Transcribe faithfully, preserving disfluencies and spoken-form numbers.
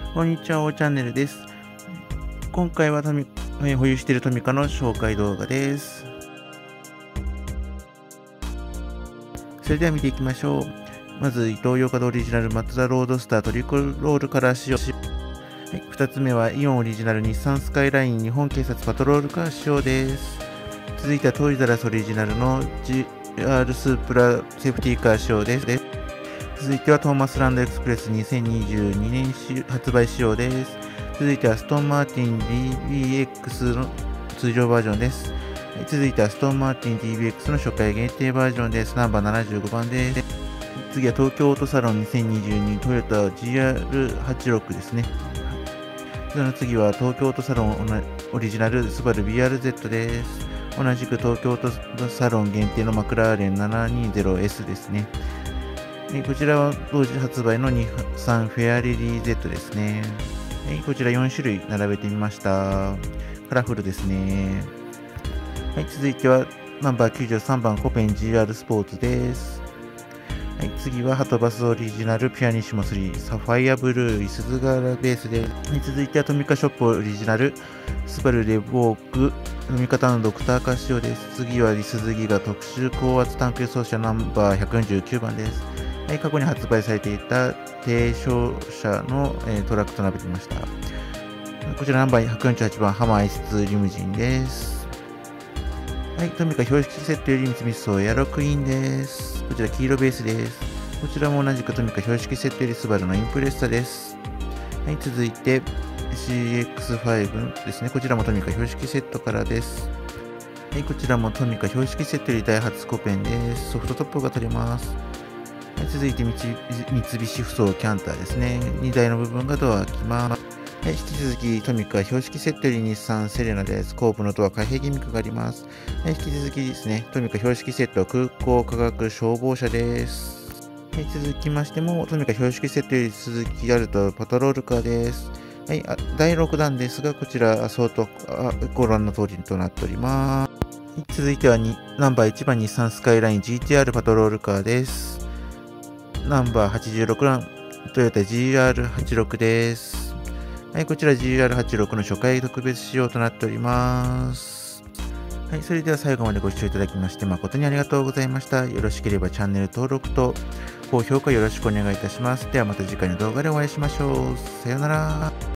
こんにちは、おチャンネルです。今回はトミえー保有しているトミカの紹介動画です。それでは見ていきましょう。まず、イトーヨーカドーオリジナルマツダロードスタートリコロールカラー仕様。はい、ふたつめはイオンオリジナル日産スカイライン日本警察パトロールカー仕様です。続いてはトイザラスオリジナルの ジーアール スープラセーフティーカー仕様です。続いてはトーマスランドエクスプレスにせんにじゅうにねん発売仕様です。続いてはストーンマーティン ディービーエックス の通常バージョンです。続いてはストーンマーティン ディービーエックス の初回限定バージョンです。ナンバーななじゅうごばんです。次は東京オートサロンにせんにじゅうにトヨタ ジーアールはちじゅうろく ですね。その次は東京オートサロンオリジナルスバル ビーアールゼット です。同じく東京オートサロン限定のマクラーレン ななにじゅうエス ですね。こちらは同時発売の日産フェアリリー Z ですね。こちらよんしゅるい並べてみました。カラフルですね。はい、続いてはナンバーきゅうじゅうさんばんコペン ジーアール スポーツです。はい、次はハトバスオリジナルピアニッシモスリーサファイアブルースズ柄ベースです。はい、続いてはトミカショップオリジナルスバルレボーク飲み方のドクターカー仕様です。次はリスズギガ特殊高圧タンク輸送車ナンバーひゃくよんじゅうきゅうばんです。はい、過去に発売されていた低床車の、えー、トラックと並べてみました。こちらナンバーひゃくよんじゅうはちばんハマー エスツー リムジンです。はい、トミカ標識セットより三菱層エアロクイーンです。こちら黄色ベースです。こちらも同じくトミカ標識セットよりスバルのインプレッサです。はい、続いて シーエックスファイブ ですね。こちらもトミカ標識セットからです。はい、こちらもトミカ標識セットよりダイハツコペンです。ソフトトップが取れます。はい、続いて三菱ふそうキャンターですね。にだいの部分がドア開きます。はい、引き続きトミカ標識セットより日産セレナです。後部のドア開閉ギミックがあります。はい、引き続きですね、トミカ標識セット空港科学消防車です。はい、続きましても、トミカ標識セットより鈴木アルトパトロールカーです。はい、だいろくだんですが、こちら、相当ご覧の通りとなっております。はい、続いてはナンバーいちばん日産スカイライン ジーティーアール パトロールカーです。ナンバーはちじゅうろくばんトヨタ ジーアールはちじゅうろく です。はい、こちら ジーアールはちじゅうろく の初回特別仕様となっております。はい、それでは最後までご視聴いただきまして誠にありがとうございました。よろしければチャンネル登録と高評価よろしくお願いいたします。ではまた次回の動画でお会いしましょう。さようなら。